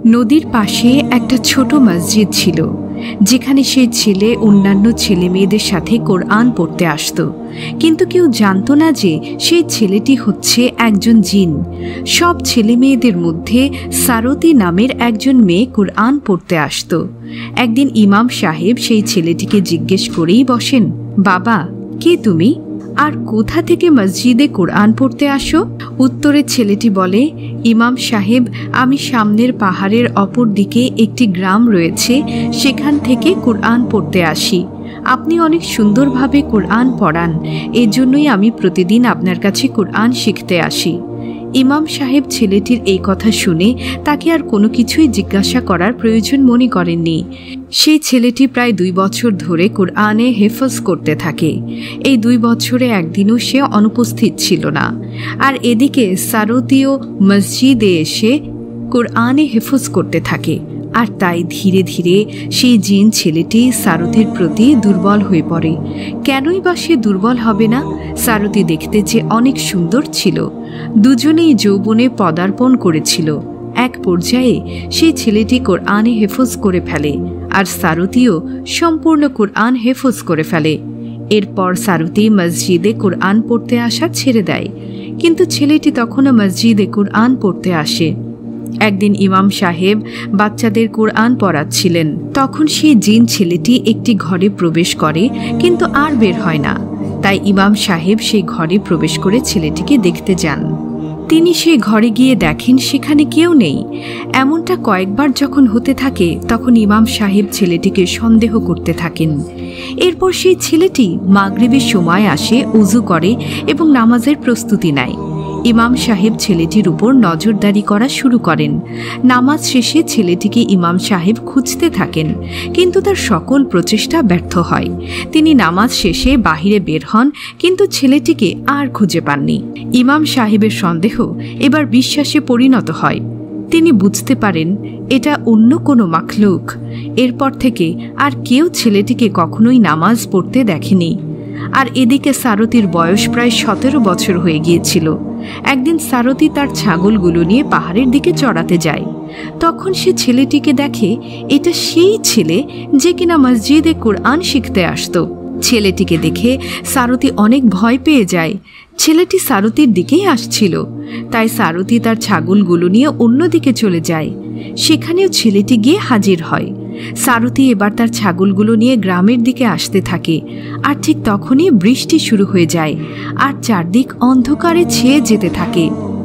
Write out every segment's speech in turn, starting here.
নদীর পাশে একটা ছোট মসজিদ ছিল, যেখানে সেই ছেলে অন্যান্য ছেলে মেয়েদের সাথে কোরআন পড়তে আসত। কিন্তু কেউ জানত না যে সেই ছেলেটি হচ্ছে একজন জিন। সব ছেলে মেয়েদের মধ্যে সারতি নামের একজন মেয়ে কোরআন পড়তে আসত। একদিন ইমাম সাহেব সেই ছেলেটিকে জিজ্ঞেস করেই বসেন, বাবা, কে তুমি, আর কোথা থেকে মসজিদে কোরআন পড়তে আসো? উত্তরে ছেলেটি বলে, ইমাম সাহেব, আমি সামনের পাহাড়ের অপর দিকে একটি গ্রাম রয়েছে, সেখান থেকে কোরআন পড়তে আসি। আপনি অনেক সুন্দরভাবে কোরআন পড়ান, এজন্যই আমি প্রতিদিন আপনার কাছে কোরআন শিখতে আসি। ইমাম সাহেব ছেলেটির এই কথা শুনে তাকে আর কোনো কিছুই জিজ্ঞাসা করার প্রয়োজন মনে করেননি। সেই ছেলেটি প্রায় 2 বছর ধরে কোরআনে হেফজ করতে থাকে। এই 2 বছরে একদিনও সে অনুপস্থিত ছিল না। আর এদিকে সারতীয় মসজিদে এসে কোরআনে হেফজ করতে থাকে। আর তাই ধীরে ধীরে সেই জিন ছেলেটি সারথীর প্রতি দুর্বল হয়ে পড়ে। কেনই বা সে দুর্বল হবে না? সারথী দেখতে যে অনেক সুন্দর ছিল। দুজনেই যৌবনে পদার্পণ করেছিল। এক পর্যায়ে সেই ছেলেটি কোরআনে হেফজ করে ফেলে, আর সারথীও সম্পূর্ণ কোরআন হেফজ করে ফেলে। এরপর সারথী মসজিদে কোরআন পড়তে আসা ছেড়ে দেয়, কিন্তু ছেলেটি তখনও মসজিদে কোরআন পড়তে আসে। একদিন ইমাম সাহেব বাচ্চাদের কোরআন পড়াচ্ছিলেন। তখন সেই জিন ছেলেটি একটি ঘরে প্রবেশ করে, কিন্তু আর বের হয় না। তাই ইমাম সাহেব সেই ঘরে প্রবেশ করে ছেলেটিকে দেখতে যান। তিনি সেই ঘরে গিয়ে দেখেন সেখানে কেউ নেই। এমনটা কয়েকবার যখন হতে থাকে, তখন ইমাম সাহেব ছেলেটিকে সন্দেহ করতে থাকেন। এরপর সেই ছেলেটি মাগরিবের সময় আসে, ওযু করে এবং নামাজের প্রস্তুতি নেয়। ইমাম সাহেব ছেলেটির উপর নজরদারি করা শুরু করেন। নামাজ শেষে ছেলেটিকে ইমাম সাহেব খুঁজতে থাকেন, কিন্তু তার সকল প্রচেষ্টা ব্যর্থ হয়। তিনি নামাজ শেষে বাহিরে বের হন, কিন্তু ছেলেটিকে আর খুঁজে পাননি। ইমাম সাহেবের সন্দেহ এবার বিশ্বাসে পরিণত হয়। তিনি বুঝতে পারেন এটা অন্য কোনো মাখলুক। এরপর থেকে আর কেউ ছেলেটিকে কখনোই নামাজ পড়তে দেখেনি। আর এদিকে সারথীর বয়স প্রায় 17 বছর হয়ে গিয়েছিল। একদিন সারথী তার ছাগলগুলো নিয়ে পাহাড়ের দিকে চড়াতে যায়। তখন সে ছেলেটিকে দেখে এটা সেই ছেলে যে কিনা মসজিদে কোরআন শিখতে আসতো। ছেলেটিকে দেখে সারথী অনেক ভয় পেয়ে যায়। ছেলেটি সারথীর দিকেই আসছিল, তাই সারথী তার ছাগলগুলো নিয়ে অন্যদিকে চলে যায়। সেখানেও ছেলেটি গিয়ে হাজির হয়। সারথী এবার তার ছাগলগুলো নিয়ে গ্রামের দিকে আসতে থাকে। আর ঠিক তখনই বৃষ্টি শুরু হয়ে যায়, আর চারদিক অন্ধকারে ছেয়ে যেতে থাকে।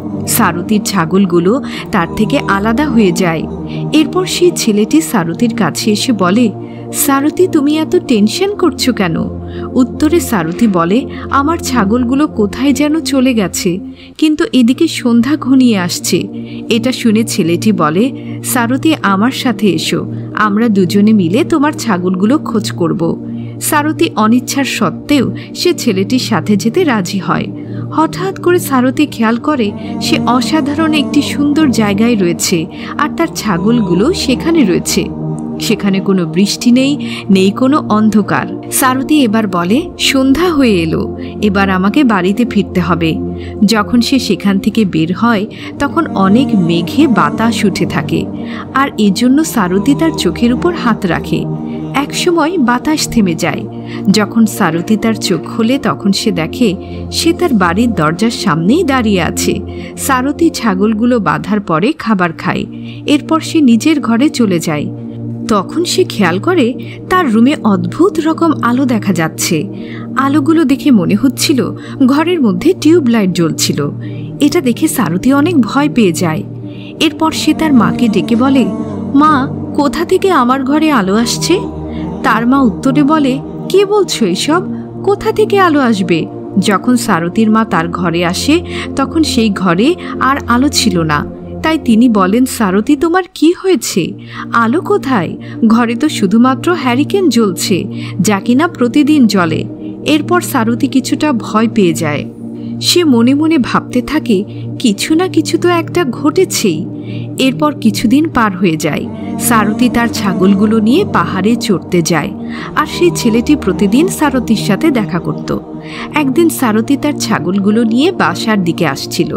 সারথীর ছাগলগুলো তার থেকে আলাদা হয়ে যায়। এরপর সেই ছেলেটি সারথীর কাছে এসে বলে, সারথী, তুমি এত টেনশন করছো কেন? উত্তরে সারথী বলে, আমার ছাগলগুলো কোথায় যেন চলে গেছে, কিন্তু এদিকে সন্ধ্যা ঘনিয়ে আসছে। এটা শুনে ছেলেটি বলে, সারথী, আমার সাথে এসো, আমরা দুজনে মিলে তোমার ছাগলগুলো খোঁজ করব। সারথী অনিচ্ছার সত্ত্বেও সে ছেলেটির সাথে যেতে রাজি হয়। হঠাৎ করে সারথী খেয়াল করে সে অসাধারণ একটি সুন্দর জায়গায় রয়েছে, আর তার ছাগলগুলো সেখানে রয়েছে। সেখানে কোনো বৃষ্টি নেই, নেই কোনো অন্ধকার। সারথী এবার বলে, সন্ধ্যা হয়ে এলো, এবার আমাকে বাড়িতে ফিরতে হবে। যখন সে সেখান থেকে বের হয়, তখন অনেক মেঘে বাতাস উঠে থাকে, আর এজন্য সারথী তার চোখের উপর হাত রাখে। একসময় বাতাস থেমে যায়। যখন সারথী তার চোখ খোলে, তখন সে দেখে সে তার বাড়ির দরজার সামনেই দাঁড়িয়ে আছে। সারথী ছাগলগুলো বাঁধার পরে খাবার খায়। এরপর সে নিজের ঘরে চলে যায়। তখন সে খেয়াল করে তার রুমে অদ্ভুত রকম আলো দেখা যাচ্ছে। আলোগুলো দেখে মনে হচ্ছিল ঘরের মধ্যে টিউবলাইট জ্বলছিল। এটা দেখে সারথী অনেক ভয় পেয়ে যায়। এরপর সে তার মাকে ডেকে বলে, মা, কোথা থেকে আমার ঘরে আলো আসছে? তার মা উত্তরে বলে, কি বলছো এসব? কোথা থেকে আলো আসবে? যখন সারথীর মা তার ঘরে আসে, তখন সেই ঘরে আর আলো ছিল না। তাই তিনি বলেন, সারথী, তোমার কি হয়েছে? আলো কোথায়? ঘরে তো শুধুমাত্র হ্যারিকেন জ্বলছে, যা কিনা প্রতিদিন জ্বলে। এরপর সারথী কিছুটা ভয় পেয়ে যায়। সে মনে মনে ভাবতে থাকে, কিছু না কিছু তো একটা ঘটেছেই। এরপর কিছুদিন পার হয়ে যায়। সারথী তার ছাগলগুলো নিয়ে পাহাড়ে চড়তে যায়, আর সেই ছেলেটি প্রতিদিন সারথীর সাথে দেখা করত। একদিন সারথী তার ছাগলগুলো নিয়ে বাসার দিকে আসছিল।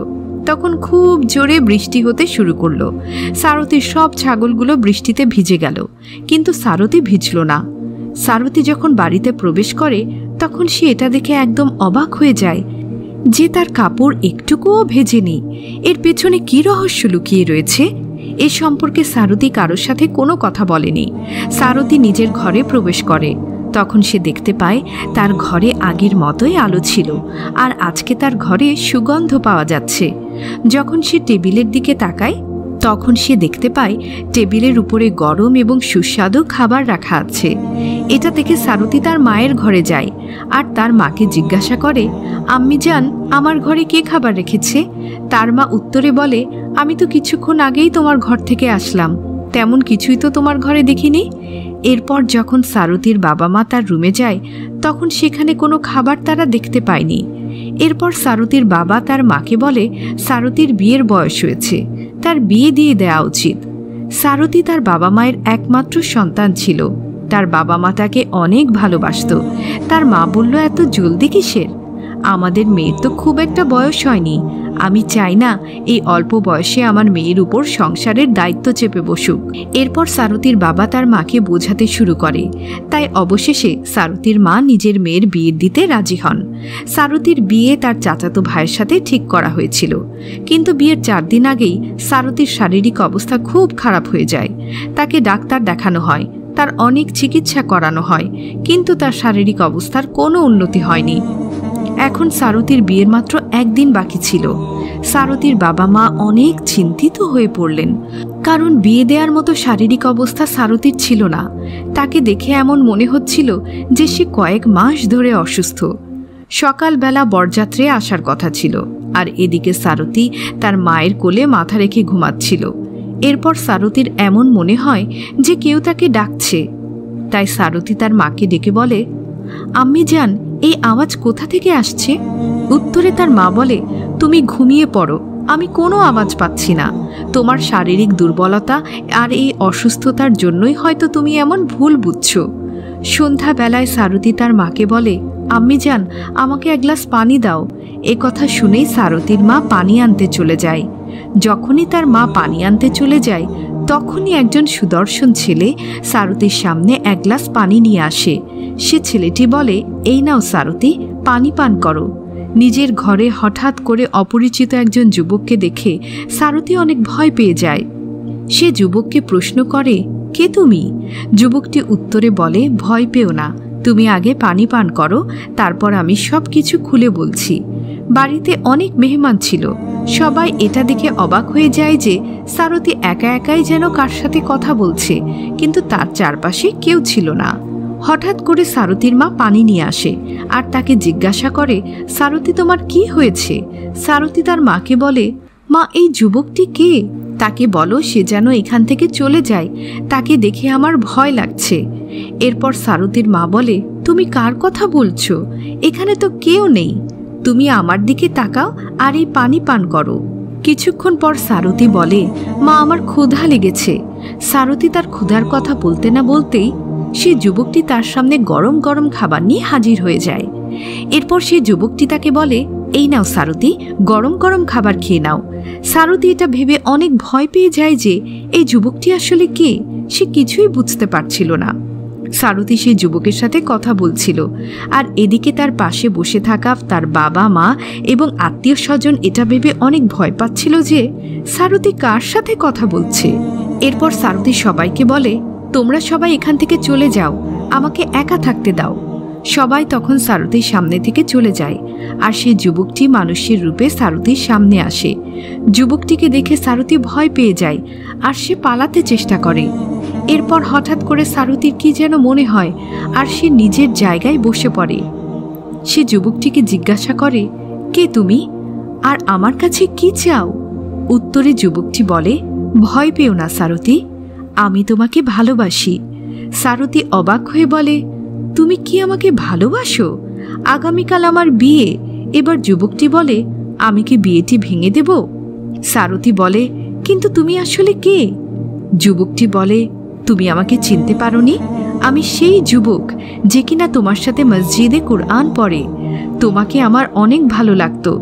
তখন খুব জোরে বৃষ্টি হতে শুরু করলো। সারথীর সব ছাগলগুলো বৃষ্টিতে ভিজে গেল, কিন্তু সারথী ভিজল না। সারথী যখন বাড়িতে প্রবেশ করে তখন সে এটা দেখে একদম অবাক হয়ে যায় যে তার কাপড় একটুকুও ভেজেনি। এর পেছনে কি রহস্য লুকিয়ে রয়েছে? এ সম্পর্কে সারথী কারোর সাথে কোনো কথা বলেনি। সারথী নিজের ঘরে প্রবেশ করে। তখন সে দেখতে পায় তার ঘরে আগের মতোই আলো ছিল, আর আজকে তার ঘরে সুগন্ধ পাওয়া যাচ্ছে। যখন সে টেবিলের দিকে তাকায় তখন সে দেখতে পায় টেবিলের উপরে গরম এবং সুস্বাদু খাবার রাখা আছে। এটা দেখে সারথী তার মায়ের ঘরে যায় আর তার মাকে জিজ্ঞাসা করে, আম্মি জান, আমার ঘরে কে খাবার রেখেছে? তার মা উত্তরে বলে, আমি তো কিছুক্ষণ আগেই তোমার ঘর থেকে আসলাম, তেমন কিছুই তো তোমার ঘরে দেখিনি। এরপর যখন সারথীর বাবা মা তার রুমে যায় তখন সেখানে কোনো খাবার তারা দেখতে পায়নি। এরপর সারথীর বাবা তার মাকে বলে, সারথীর বিয়ের বয়স হয়েছে, তার বিয়ে দিয়ে দেওয়া উচিত। সারথী তার বাবা মায়ের একমাত্র সন্তান ছিল। তার বাবা মা তাকে অনেক ভালোবাসত। তার মা বলল, এত জলদি কিসের? আমাদের মেয়ের তো খুব একটা বয়স হয়নি, আমি চাই না এই অল্প বয়সে আমার মেয়ের উপর সংসারের দায়িত্ব চেপে বসুক। এরপর সারথীর বাবা তার মাকে বোঝাতে শুরু করে। তাই অবশেষে সারথীর মা নিজের মেয়ের বিয়ে দিতে রাজি হন। সারথীর বিয়ে তার চাচাতো ভাইয়ের সাথে ঠিক করা হয়েছিল, কিন্তু বিয়ের 4 দিন আগেই সারথীর শারীরিক অবস্থা খুব খারাপ হয়ে যায়। তাকে ডাক্তার দেখানো হয়, তার অনেক চিকিৎসা করানো হয়, কিন্তু তার শারীরিক অবস্থার কোনো উন্নতি হয়নি। এখন সারথীর বিয়ের মাত্র 1 দিন বাকি ছিল। সারথীর বাবা মা অনেক চিন্তিত হয়ে পড়লেন, কারণ বিয়ে দেওয়ার মতো শারীরিক অবস্থা সারথীর ছিল না। তাকে দেখে এমন মনে হচ্ছিল যে সে কয়েক মাস ধরে অসুস্থ। সকালবেলা বরযাত্রী আসার কথা ছিল, আর এদিকে সারথী তার মায়ের কোলে মাথা রেখে ঘুমাচ্ছিল। এরপর সারথীর এমন মনে হয় যে কেউ তাকে ডাকছে। তাই সারথী তার মাকে ডেকে বলে, আম্মি জান, এই আওয়াজ কোথা থেকে আসছে? উত্তরে তার মা বলে, তুমি ঘুমিয়ে পড়ো, আমি কোনো আওয়াজ পাচ্ছি না। তোমার শারীরিক দুর্বলতা আর এই অসুস্থতার জন্যই হয়তো তুমি এমন ভুল বুঝছো। সন্ধ্যাবেলায় সারথী তার মাকে বলে, আম্মি জান, আমাকে 1 গ্লাস পানি দাও। এ কথা শুনেই সারথীর মা পানি আনতে চলে যায়। যখনই তার মা পানি আনতে চলে যায় তখনই একজন সুদর্শন ছেলে সারথীর সামনে 1 গ্লাস পানি নিয়ে আসে। সে ছেলেটি বলে, এই নাও সারথী, পানি পান করো। নিজের ঘরে হঠাৎ করে অপরিচিত একজন যুবককে দেখে সারথী অনেক ভয় পেয়ে যায়। সে যুবককে প্রশ্ন করে, কে তুমি? যুবকটি উত্তরে বলে, ভয় পেও না, তুমি আগে পানি পান করো, তারপর আমি সব কিছু খুলে বলছি। বাড়িতে অনেক মেহমান ছিল। সবাই এটা দেখে অবাক হয়ে যায় যে সারথী একা একাই যেন কার সাথে কথা বলছে, কিন্তু তার চারপাশে কেউ ছিল না। হঠাৎ করে সারথীর মা পানি নিয়ে আসে আর তাকে জিজ্ঞাসা করে, সারথী, তোমার কি হয়েছে? সারথী তার মাকে বলে, মা, এই যুবকটি কে? তাকে বলো সে যেন এখান থেকে চলে যায়, তাকে দেখে আমার ভয় লাগছে। এরপর সারথীর মা বলে, তুমি কার কথা বলছো? এখানে তো কেউ নেই, তুমি আমার দিকে তাকাও আর এই পানি পান করো। কিছুক্ষণ পর সারথী বলে, মা, আমার ক্ষুধা লেগেছে। সারথী তার ক্ষুধার কথা বলতে না বলতেই সে যুবকটি তার সামনে গরম গরম খাবার নিয়ে হাজির হয়ে যায়। এরপর সে যুবকটি তাকে বলে, এই নাও সারথী, গরম গরম খাবার খেয়ে নাও। সারথী এটা ভেবে অনেক ভয় পেয়ে যায় যে এই যুবকটি আসলে কে, সে কিছুই বুঝতে পারছিল না। সারথী সেই যুবকের সাথে কথা বলছিল, আর এদিকে তার পাশে বসে থাকা তার বাবা মা এবং আত্মীয় স্বজন এটা ভেবে অনেক ভয় পাচ্ছিল যে সারথী কার সাথে কথা বলছে। এরপর সারথী সবাইকে বলে, তোমরা সবাই এখান থেকে চলে যাও, আমাকে একা থাকতে দাও। সবাই তখন সারথীর সামনে থেকে চলে যায়, আর সেই যুবকটি মানুষের রূপে সারথীর সামনে আসে। যুবকটিকে দেখে সারথী ভয় পেয়ে যায় আর সে পালাতে চেষ্টা করে। এরপর হঠাৎ করে সারথীর কি যেন মনে হয় আর সে নিজের জায়গায় বসে পড়ে। সে যুবকটিকে জিজ্ঞাসা করে, কে তুমি আর আমার কাছে কি চাও? উত্তরে যুবকটি বলে, ভয় পেও না সারথী, আমি তোমাকে ভালোবাসি। সারথী অবাক হয়ে বলে, তুমি কি আমাকে ভালোবাসো? আগামীকাল আমার বিয়ে। এবার যুবকটি বলে, আমি কি বিয়েটি ভেঙে দেব? সারথী বলে, কিন্তু তুমি আসলে কে? যুবকটি বলে, তুমি আমাকে চিনতে পারোনি? আমি সেই যুবক যে কিনা তোমার সাথে মসজিদে কুরআন পড়ে। তোমাকে আমার অনেক ভালো লাগতো,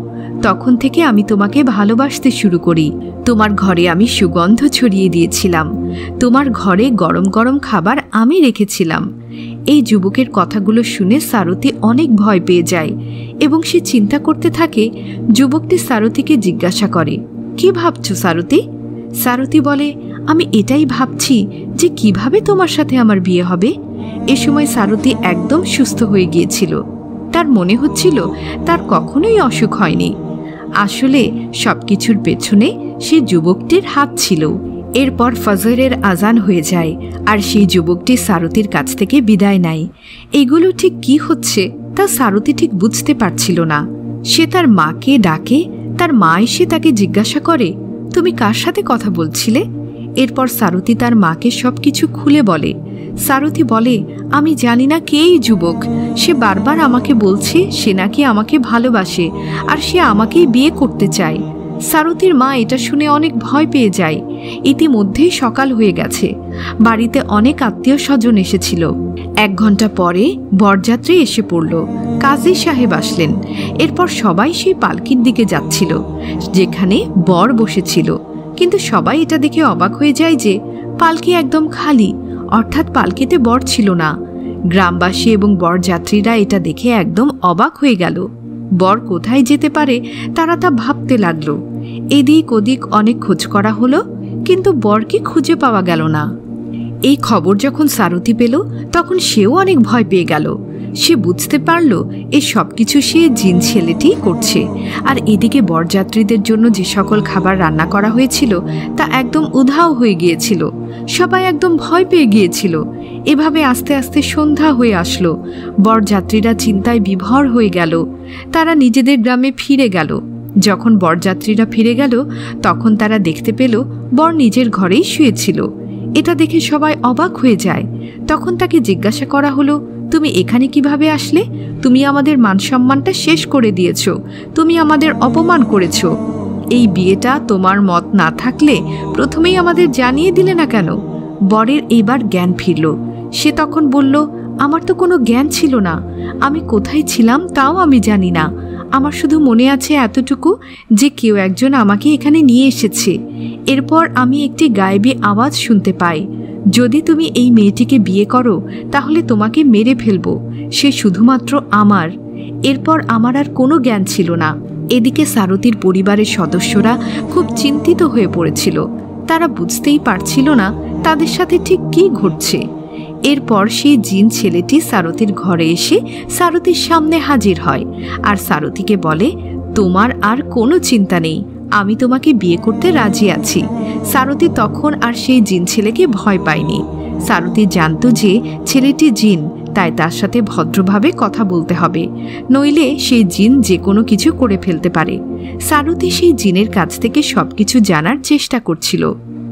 তখন থেকে আমি তোমাকে ভালোবাসতে শুরু করি। তোমার ঘরে আমি সুগন্ধ ছড়িয়ে দিয়েছিলাম, তোমার ঘরে গরম গরম খাবার আমি রেখেছিলাম। এই যুবকের কথাগুলো শুনে সারথি অনেক ভয় পেয়ে যায় এবং সে চিন্তা করতে থাকে। যুবকটি সারথিকে জিজ্ঞাসা করে, কি ভাবছো সারথি? সারথি বলে, আমি এটাই ভাবছি যে কিভাবে তোমার সাথে আমার বিয়ে হবে। এ সময় সারথি একদম সুস্থ হয়ে গিয়েছিল। তার মনে হচ্ছিল তার কখনোই অসুখ হয়নি। আসলে সবকিছুর পেছনে সে যুবকটির হাত ছিল। এরপর ফজরের আজান হয়ে যায় আর সেই যুবকটি সারথির কাছ থেকে বিদায় নেয়। এগুলো ঠিক কি হচ্ছে তা সারথি ঠিক বুঝতে পারছিল না। সে তার মাকে ডাকে। তার মা এসে তাকে জিজ্ঞাসা করে, তুমি কার সাথে কথা বলছিলে? এরপর সারথি তার মাকে সবকিছু খুলে বলে। সারথি বলে, আমি জানি না কে এই যুবক। সে বারবার আমাকে বলছে সে নাকি আমাকে ভালোবাসে আর সে আমাকেই বিয়ে করতে চায়। সারথির মা এটা শুনে অনেক ভয় পেয়ে যায়। ইতিমধ্যেই সকাল হয়ে গেছে। বাড়িতে অনেক আত্মীয় স্বজন এসেছিল। 1 ঘন্টা পরে বরযাত্রী এসে পড়ল। কাজী সাহেব আসলেন। এরপর সবাই সেই পালকির দিকে যাচ্ছিল যেখানে বর বসেছিল। কিন্তু সবাই এটা দেখে অবাক হয়ে যায় যে পালকি একদম খালি, অর্থাৎ পালকিতে বর ছিল না। গ্রামবাসী এবং বরযাত্রীরা এটা দেখে একদম অবাক হয়ে গেল। বর কোথায় যেতে পারে তারা তা ভাবতে লাগলো। এদিক ওদিক অনেক খোঁজ করা হলো, কিন্তু বরকে খুঁজে পাওয়া গেল না। এই খবর যখন সারথি পেল তখন সেও অনেক ভয় পেয়ে গেল। সে বুঝতে পারল এই সব কিছু সে জিন ছেলেটি করছে। আর এদিকে বরযাত্রীদের জন্য যে সকল খাবার রান্না করা হয়েছিল তা একদম উধাও হয়ে গিয়েছিল। সবাই একদম ভয় পেয়ে গিয়েছিল। এভাবে আস্তে আস্তে সন্ধ্যা হয়ে আসলো। বরযাত্রীরা চিন্তায় বিভোর হয়ে গেল। তারা নিজেদের গ্রামে ফিরে গেল। যখন বরযাত্রীরা ফিরে গেল তখন তারা দেখতে পেল বর নিজের ঘরেই শুয়েছিল। এটা দেখে সবাই অবাক হয়ে যায়। তখন তাকে জিজ্ঞাসা করা হলো, তুমি এখানে কিভাবে আসলে? তুমি আমাদের মান সম্মানটা শেষ করে দিয়েছ, তুমি আমাদের অপমান করেছ। এই বিয়েটা তোমার মত না থাকলে প্রথমেই আমাদের জানিয়ে দিলে না কেন? বরের এইবার জ্ঞান ফিরল। সে তখন বলল, আমার তো কোনো জ্ঞান ছিল না। আমি কোথায় ছিলাম তাও আমি জানি না। আমার শুধু মনে আছে এতটুকু যে কেউ একজন আমাকে এখানে নিয়ে এসেছে। এরপর আমি একটি গায়েবী আওয়াজ শুনতে পাই, যদি তুমি এই মেয়েটিকে বিয়ে করো তাহলে তোমাকে মেরে ফেলবো, সে শুধুমাত্র আমার। এরপর আমার আর কোনো জ্ঞান ছিল না। এদিকে সারথির পরিবারের সদস্যরা খুব চিন্তিত হয়ে পড়েছিল। তারা বুঝতেই পারছিল না তাদের সাথে ঠিক কী ঘটছে। এরপর সেই জিন ছেলেটি সারথির ঘরে এসে সারথির সামনে হাজির হয় আর সারথিকে বলে, তোমার আর কোনো চিন্তা নেই, আমি তোমাকে বিয়ে করতে রাজি আছি। সারথি তখন আর সেই জিন ছেলেকে ভয় পায়নি। সারথি জানত যে ছেলেটি জিন, তাই তার সাথে ভদ্রভাবে কথা বলতে হবে, নইলে সেই জিন যে কোনো কিছু করে ফেলতে পারে। সারথি সেই জিনের কাছ থেকে সবকিছু জানার চেষ্টা করছিল।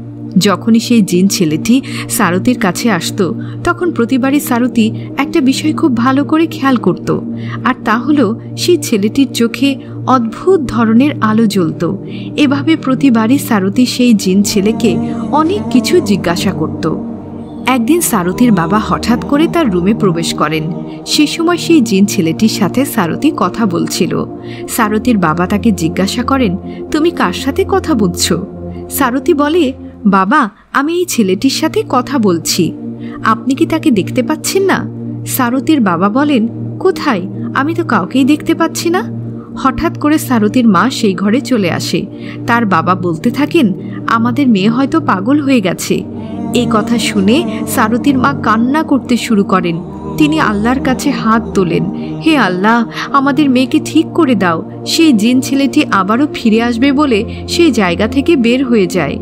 যখনই সেই জিন ছেলেটি সারথির কাছে আসতো তখন প্রতিবারই সারথি একটা বিষয় খুব ভালো করে খেয়াল করত, আর তা হলো সেই ছেলেটির চোখে অদ্ভুত ধরনের আলো জ্বলত। এভাবে প্রতিবারই সারথি সেই জিন ছেলেকে অনেক কিছু জিজ্ঞাসা করত। একদিন সারথির বাবা হঠাৎ করে তার রুমে প্রবেশ করেন। সে সময় সেই জিন ছেলেটির সাথে সারথি কথা বলছিল। সারথির বাবা তাকে জিজ্ঞাসা করেন, তুমি কার সাথে কথা বলছো? সারথি বলে, বাবা, আমি এই ছেলেটির সাথে কথা বলছি। আপনি কি তাকে দেখতে পাচ্ছেন না? সারথির বাবা বলেন, কোথায়? আমি তো কাউকেই দেখতে পাচ্ছি না। হঠাৎ করে সারথির মা সেই ঘরে চলে আসে। তার বাবা বলতে থাকেন, আমাদের মেয়ে হয়তো পাগল হয়ে গেছে। এই কথা শুনে সারথির মা কান্না করতে শুরু করেন। তিনি আল্লাহর কাছে হাত তোলেন, হে আল্লাহ, আমাদের মেয়েকে ঠিক করে দাও। সেই জিন ছেলেটি আবারও ফিরে আসবে বলে সেই জায়গা থেকে বের হয়ে যায়।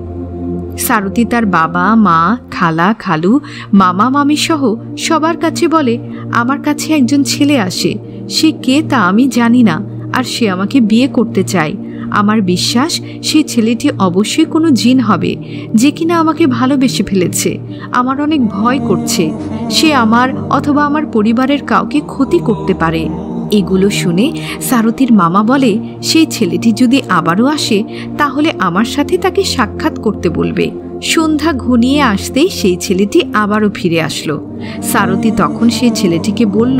সারথি তার বাবা, মা, খালা, খালু, মামা, মামি সহ সবার কাছে বলে, আমার কাছে একজন ছেলে আসে। সে কে তা আমি জানি না, আর সে আমাকে বিয়ে করতে চায়। আমার বিশ্বাস সেই ছেলেটি অবশ্যই কোনো জিন হবে যে কিনা আমাকে ভালোবেসে ফেলেছে। আমার অনেক ভয় করছে, সে আমার অথবা আমার পরিবারের কাউকে ক্ষতি করতে পারে। এগুলো শুনে সারথির মামা বলে, সেই ছেলেটি যদি আবারও আসে তাহলে আমার সাথে তাকে সাক্ষাৎ করতে বলবে। সন্ধ্যা ঘনিয়ে আসতেই সেই ছেলেটি আবারও ফিরে আসলো। সারথি তখন সেই ছেলেটিকে বলল,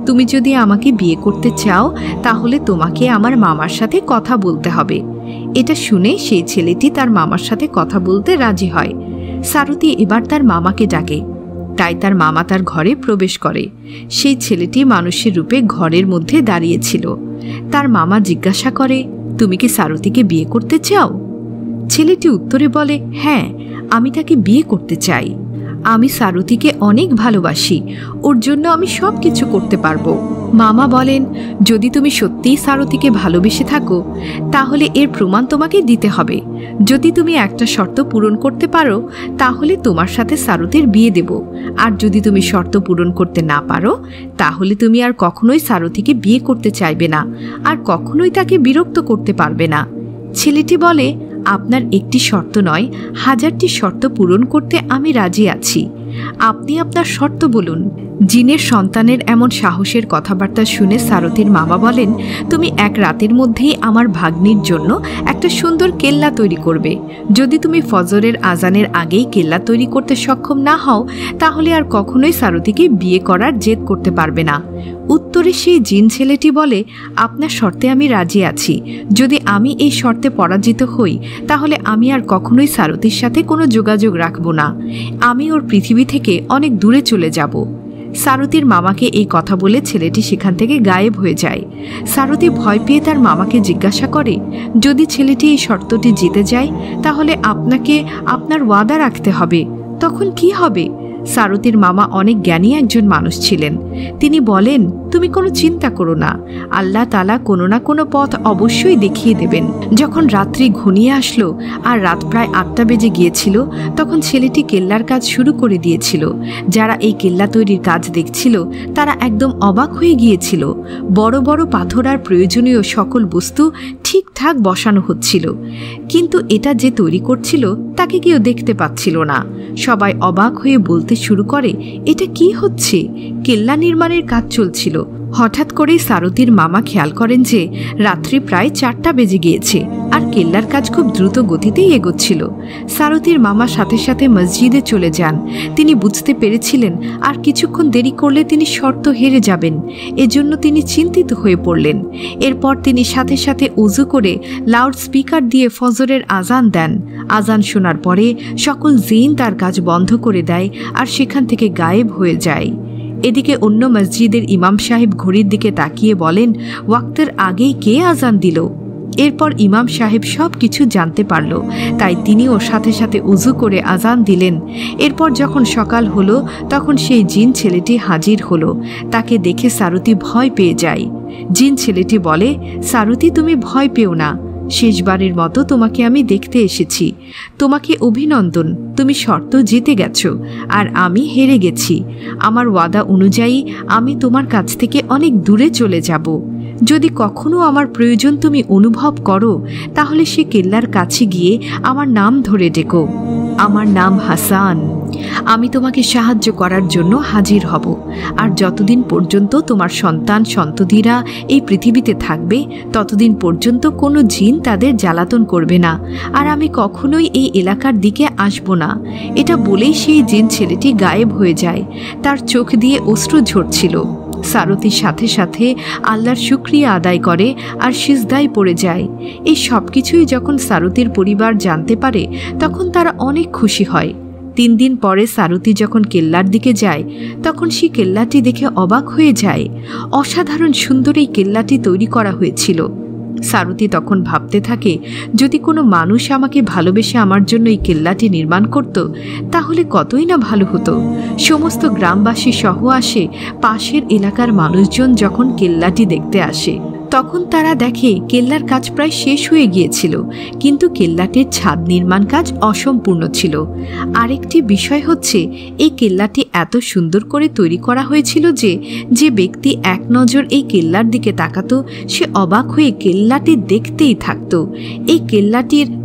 তুমি যদি আমাকে বিয়ে করতে চাও তাহলে তোমাকে আমার মামার সাথে কথা বলতে হবে। এটা শুনে সেই ছেলেটি তার মামার সাথে কথা বলতে রাজি হয়। সারথি এবার তার মামাকে ডাকে, তাই তার মামা তার ঘরে প্রবেশ করে। সেই ছেলেটি মানুষের রূপে ঘরের মধ্যে দাঁড়িয়েছিল। তার মামা জিজ্ঞাসা করে, তুমি কি সারথিকে বিয়ে করতে চাও? ছেলেটি উত্তরে বলে, হ্যাঁ, আমি তাকে বিয়ে করতে চাই। আমি সারথিকে অনেক ভালোবাসি, ওর জন্য আমি সব কিছু করতে পারবো। মামা বলেন, যদি তুমি সত্যিই সারথিকে ভালোবেসে থাকো তাহলে এর প্রমাণ তোমাকে দিতে হবে। যদি তুমি একটা শর্ত পূরণ করতে পারো তাহলে তোমার সাথে সারথির বিয়ে দেব, আর যদি তুমি শর্ত পূরণ করতে না পারো তাহলে তুমি আর কখনোই সারথিকে বিয়ে করতে চাইবে না, আর কখনোই তাকে বিরক্ত করতে পারবে না। ছেলেটি বলে, আপনার একটি শর্ত নয়, 1000টি শর্ত পূরণ করতে আমি রাজি আছি। আপনি আপনার শর্ত বলুন। জিনের সন্তানের এমন সাহসের কথাবার্তা শুনে সারথির মামা বলেন, তুমি এক রাতের মধ্যেই আমার ভাগ্নির জন্য একটা সুন্দর কেল্লা তৈরি করবে। যদি তুমি ফজরের আজানের আগেই কেল্লা তৈরি করতে সক্ষম না হও তাহলে আর কখনোই সারথিকে বিয়ে করার জেদ করতে পারবে না। উত্তরে সেই জিন ছেলেটি বলে, আপনার শর্তে আমি রাজি আছি। যদি আমি এই শর্তে পরাজিত হই তাহলে আমি আর কখনোই সারথির সাথে কোনো যোগাযোগ রাখব না। আমি ওর পৃথিবী থেকে অনেক দূরে চলে যাব। সারথির মামাকে এই কথা বলে ছেলেটি সেখান থেকে গায়েব হয়ে যায়। সারথি ভয় পেয়ে তার মামাকে জিজ্ঞাসা করে, যদি ছেলেটি এই শর্তটি জিতে যায় তাহলে আপনাকে আপনার ওয়াদা রাখতে হবে, তখন কি হবে? সারথির মামা অনেক জ্ঞানী একজন মানুষ ছিলেন। তিনি বলেন, তুমি কোনো চিন্তা করো না, আল্লাহ তাআলা কোনো না কোনো পথ অবশ্যই দেখিয়ে দেবেন। যখন রাত্রি ঘনিয়ে আসলো আর রাত প্রায় 8টা বেজে গিয়েছিল তখন ছেলেটি কেল্লার কাজ শুরু করে দিয়েছিল। যারা এই কেল্লা তৈরির কাজ দেখছিল তারা একদম অবাক হয়ে গিয়েছিল। বড় বড় পাথর আর প্রয়োজনীয় সকল বস্তু ঠিকঠাক বসানো হচ্ছিল, কিন্তু এটা যে তৈরি করছিল তাকে কেউ দেখতে পাচ্ছিল না। সবাই অবাক হয়ে বলতে শুরু করে, এটা কি হচ্ছে? কেল্লা নির্মাণের কাজ চলছিল। হঠাৎ করেই সারথির মামা খেয়াল করেন যে রাত্রি প্রায় 4টা বেজে গিয়েছে আর কেল্লার কাজ খুব দ্রুত গতিতেই এগোচ্ছিল। সারথির মামা সাথে সাথে মসজিদে চলে যান। তিনি বুঝতে পেরেছিলেন আর কিছুক্ষণ দেরি করলে তিনি শর্ত হেরে যাবেন, এজন্য তিনি চিন্তিত হয়ে পড়লেন। এরপর তিনি সাথে সাথে উযু করে লাউড স্পিকার দিয়ে ফজরের আজান দেন। আজান শোনার পরে সকল জিন তার কাজ বন্ধ করে দেয় আর সেখান থেকে গায়েব হয়ে যায়। এদিকে অন্য মসজিদের ইমাম সাহেব ঘড়ির দিকে তাকিয়ে বলেন, ওয়াক্তের আগেই কে আজান দিল? এরপর ইমাম সাহেব সব কিছু জানতে পারল, তাই তিনিও সাথে সাথে উযু করে আজান দিলেন। এরপর যখন সকাল হলো তখন সেই জিন ছেলেটি হাজির হলো। তাকে দেখে সারথি ভয় পেয়ে যায়। জিন ছেলেটি বলে, সারথি তুমি ভয় পেও না, শেষবারের মতো তোমাকে আমি দেখতে এসেছি। তোমাকে অভিনন্দন, তুমি শর্ত জিতে গেছো আর আমি হেরে গেছি। আমার ওয়াদা অনুযায়ী আমি তোমার কাছ থেকে অনেক দূরে চলে যাব। যদি কখনো আমার প্রয়োজন তুমি অনুভব করো তাহলে সে কেল্লার কাছে গিয়ে আমার নাম ধরে ডেকো। আমার নাম হাসান। আমি তোমাকে সাহায্য করার জন্য হাজির হব। আর যতদিন পর্যন্ত তোমার সন্তান সন্ততিরা এই পৃথিবীতে থাকবে ততদিন পর্যন্ত কোনো জিন তাদের জ্বালাতন করবে না, আর আমি কখনোই এই এলাকার দিকে আসব না। এটা বলেই সেই জিন ছেলেটি গায়েব হয়ে যায়। তার চোখ দিয়ে অশ্রু ঝরছিল। সারথির সাথে সাথে আল্লাহর শুকরিয়া আদায় করে আর সিজদায় পড়ে যায়। এই সব কিছুই যখন সারথির পরিবার জানতে পারে তখন তারা অনেক খুশি হয়। 3 দিন পরে সারথি যখন কেল্লার দিকে যায় তখন সে কেল্লাটি দেখে অবাক হয়ে যায়। অসাধারণ সুন্দর এই কেল্লাটি তৈরি করা হয়েছিল। সারথি তখন ভাবতে থাকে, যদি কোনো মানুষ আমাকে ভালোবেসে আমার জন্য এই কেল্লাটি নির্মাণ করত তাহলে কতই না ভালো হতো। সমস্ত গ্রামবাসী সহ আসে। পাশের এলাকার মানুষজন যখন কেল্লাটি দেখতে আসে তখন তারা দেখে কেল্লার কাজ প্রায় শেষ হয়ে গিয়েছিল, কিন্তু কেল্লাটির ছাদ নির্মাণ কাজ অসম্পূর্ণ ছিল। আরেকটি বিষয় হচ্ছে, এই কেল্লাটি এত সুন্দর করে তৈরি করা হয়েছিল যে ব্যক্তি এক নজর এই কেল্লার দিকে তাকাতো সে অবাক হয়ে কেল্লাটি দেখতেই থাকতো। এই কেল্লাটির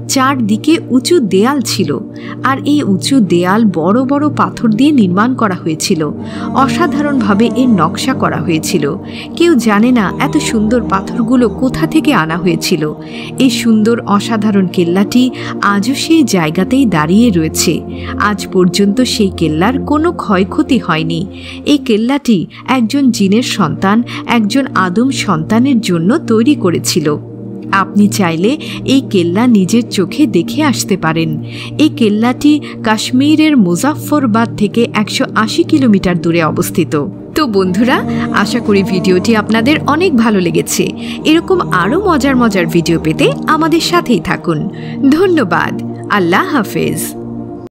চারদিকে উঁচু দেয়াল ছিল, আর এই উঁচু দেয়াল বড় বড় পাথর দিয়ে নির্মাণ করা হয়েছিল। অসাধারণভাবে এর নকশা করা হয়েছিল। কেউ জানে না এত সুন্দর পাথরগুলো কোথা থেকে আনা হয়েছিল। এই সুন্দর অসাধারণ কেল্লাটি আজও সেই জায়গাতেই দাঁড়িয়ে রয়েছে। আজ পর্যন্ত সেই কেল্লার কোনো ক্ষয়ক্ষতি হয়নি। এই কেল্লাটি একজন জিনের সন্তান, একজন আদম সন্তানের জন্য তৈরি করেছিল। আপনি চাইলে এই কেল্লা নিজের চোখে দেখে আসতে পারেন। এই কেল্লাটি কাশ্মীরের মুজাফফরবাদ থেকে 180 কিলোমিটার দূরে অবস্থিত। তো বন্ধুরা, আশা করি ভিডিওটি আপনাদের অনেক ভালো লেগেছে। এরকম আরও মজার মজার ভিডিও পেতে আমাদের সাথেই থাকুন। ধন্যবাদ। আল্লাহ হাফেজ।